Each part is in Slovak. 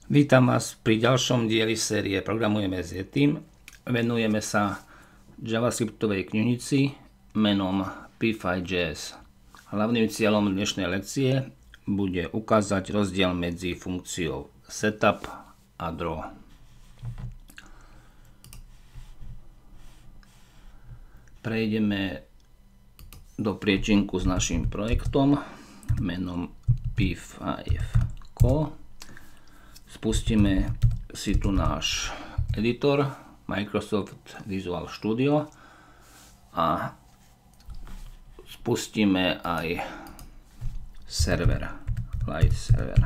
Vítam vás pri ďalšom dieli série Programujeme s Yetim. Venujeme sa javascriptovej knižnici menom P5.js. Hlavným cieľom dnešnej lekcie bude ukázať rozdiel medzi funkciou setup a draw. Prejdeme do priečinku s našim projektom menom P5.co. Spustíme si tu náš editor Microsoft Visual Studio a spustíme aj server, Light server.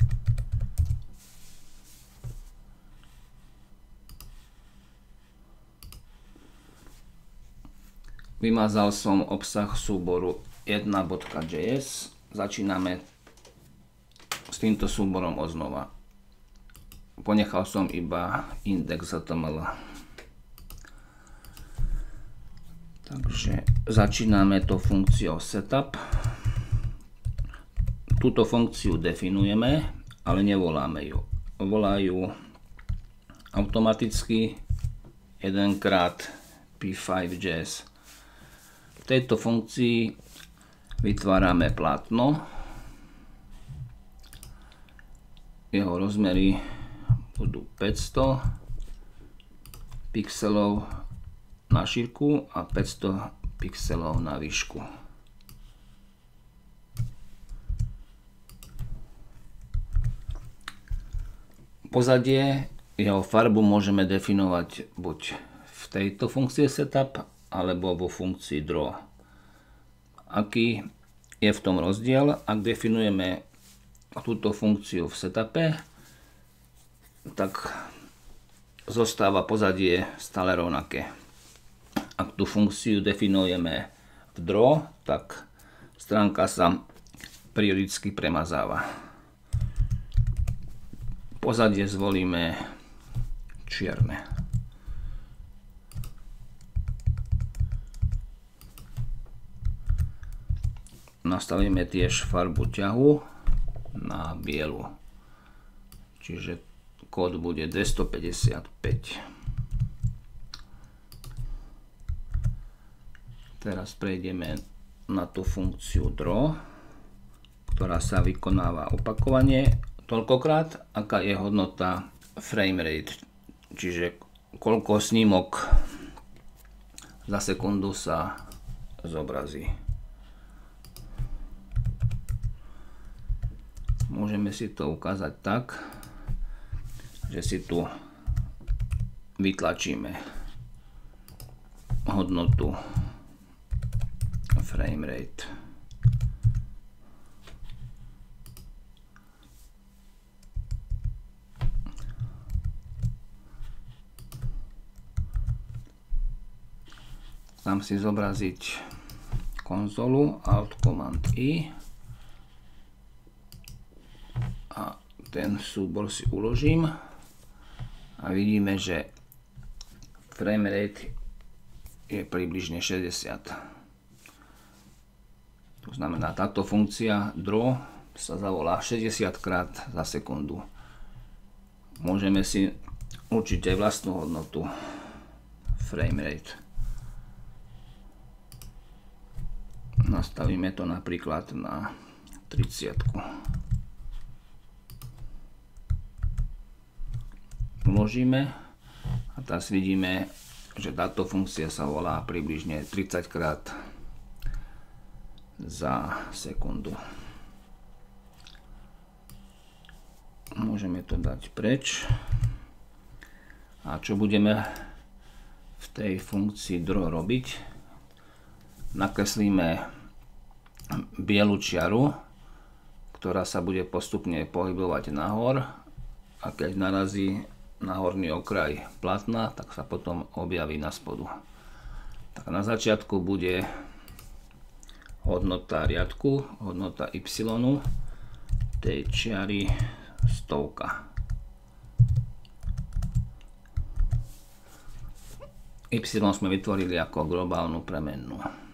Vymazal som obsah súboru 1.js. Začíname s týmto súborom oznova. Ponechal som iba index.html. Takže začíname to funkciou setup. Túto funkciu definujeme, ale nevoláme ju. Volajú automaticky jedenkrát P5.js. V tejto funkcii vytvárame plátno. Jeho rozmery budú 500 pixelov na šírku a 500 pixelov na výšku. Pozadie, jeho farbu môžeme definovať buď v tejto funkcii setup alebo vo funkcii draw. Aký je v tom rozdiel? Ak definujeme túto funkciu v setupe, tak zostáva pozadie stále rovnaké. Ak tú funkciu definujeme v draw, tak stránka sa periodicky premazáva. Pozadie zvolíme čierne. Nastavíme tiež farbu ťahu na bielu. Čiže kód bude 255. Teraz prejdeme na tú funkciu draw, ktorá sa vykonáva opakovane toľkokrát, aká je hodnota framerate, čiže koľko snímok za sekundu sa zobrazí. Môžeme si to ukázať tak, že si tu vytlačíme hodnotu framerate. Dám si zobraziť konzolu Alt Command I a ten súbor si uložím. A vidíme, že framerate je približne 60. To znamená, táto funkcia draw sa zavolá 60 krát za sekundu. Môžeme si určiť aj vlastnú hodnotu framerate. Nastavíme to napríklad na 30. Uložíme a teraz vidíme, že táto funkcia sa volá približne 30 krát za sekundu. Môžeme to dať preč. A čo budeme v tej funkcii draw robiť? Nakreslíme bielu čiaru, ktorá sa bude postupne pohybovať nahor, a keď narazí na horný okraj plátna, tak sa potom objaví na spodu. Tak na začiatku bude hodnota riadku, hodnota y tej čiary 100. Y sme vytvorili ako globálnu premennú.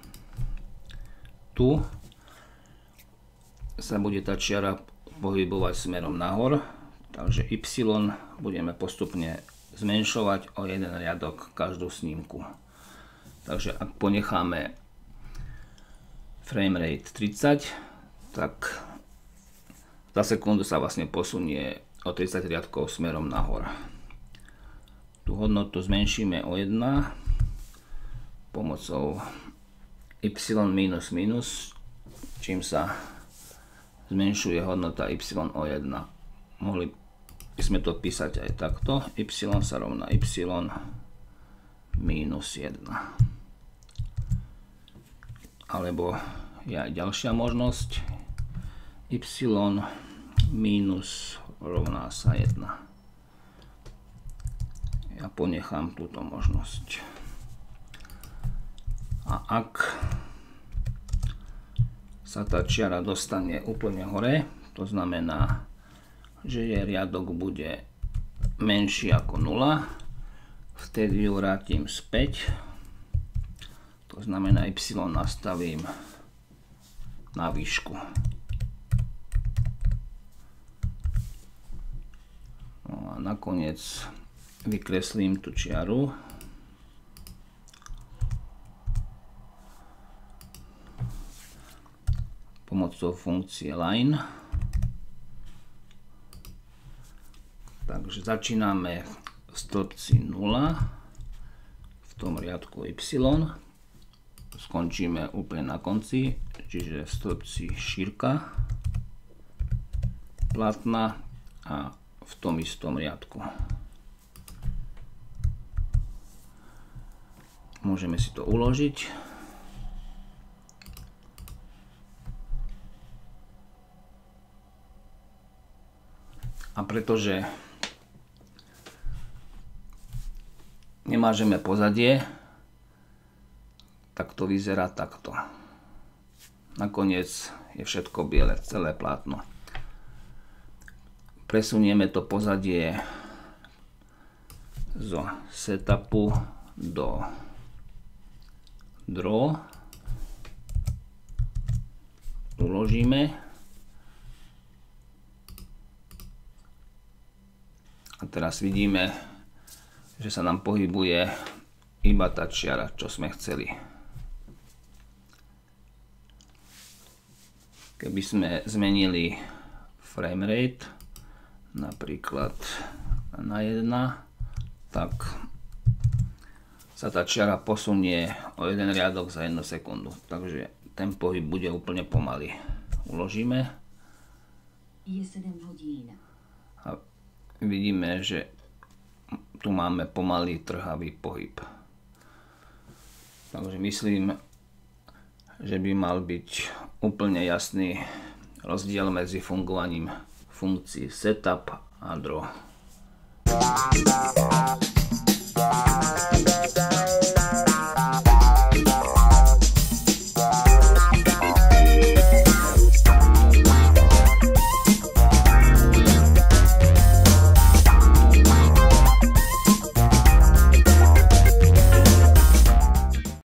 Tu sa bude tá čiara pohybovať smerom nahor, Takže y budeme postupne zmenšovať o jeden riadok každú snímku. Takže ak ponecháme framerate 30, tak za sekundu sa vlastne posunie o 30 riadkov smerom nahor. Tú hodnotu zmenšíme o 1 pomocou y minus minus, čím sa zmenšuje hodnota y o 1. Mohli by sme to písať aj takto. Y sa rovná y minus 1. Alebo je aj ďalšia možnosť. Y minus rovná sa 1. Ja ponechám túto možnosť. A ak sa tá čiara dostane úplne hore, to znamená, že jej riadok bude menší ako 0, vtedy ju vrátim späť, to znamená y nastavím na výšku. No a nakoniec vykreslím tú čiaru. Pomocou funkcie line. Takže začíname v stĺpci 0 v tom riadku y, skončíme úplne na konci, čiže v stĺpci šírka plátna a v tom istom riadku. Môžeme si to uložiť. A pretože nemážeme pozadie, tak to vyzerá takto. Nakoniec je všetko biele, celé plátno. Presunieme to pozadie zo setupu do draw. Uložíme. A teraz vidíme, že sa nám pohybuje iba tá čiara, čo sme chceli. Keby sme zmenili framerate napríklad na 1, tak sa tá čiara posunie o jeden riadok za 1 sekundu. Takže ten pohyb bude úplne pomalý. Uložíme. Je 7 hodín. A vidíme, že tu máme pomalý trhavý pohyb. Takže myslím, že by mal byť úplne jasný rozdiel medzi fungovaním funkcií setup a draw.